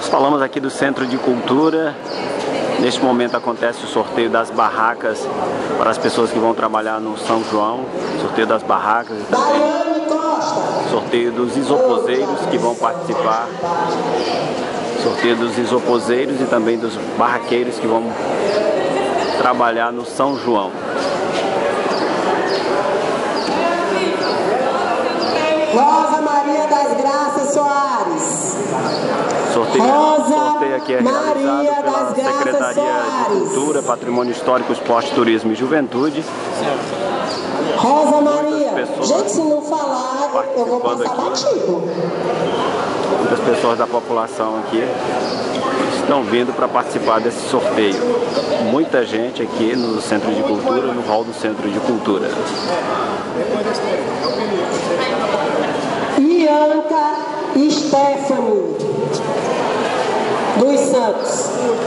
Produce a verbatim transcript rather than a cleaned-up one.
Falamos aqui do Centro de Cultura. Neste momento acontece o sorteio das barracas para as pessoas que vão trabalhar no São João. Sorteio das barracas e também sorteio dos isoposeiros que vão participar. Sorteio dos isoposeiros e também dos barraqueiros que vão trabalhar no São João. Rosa Maria das Graças Soares. Sorteio, Rosa sorteio aqui é realizado Maria pela das Graças Secretaria Soares. de Cultura, Patrimônio Histórico, Esporte, Turismo e Juventude. Rosa Maria. pessoas Gente, se não falar, eu vou passar batido. Muitas pessoas da população aqui estão vindo para participar desse sorteio. Muita gente aqui no Centro de Cultura, no hall do Centro de Cultura. Bianca Stephanie dos Santos.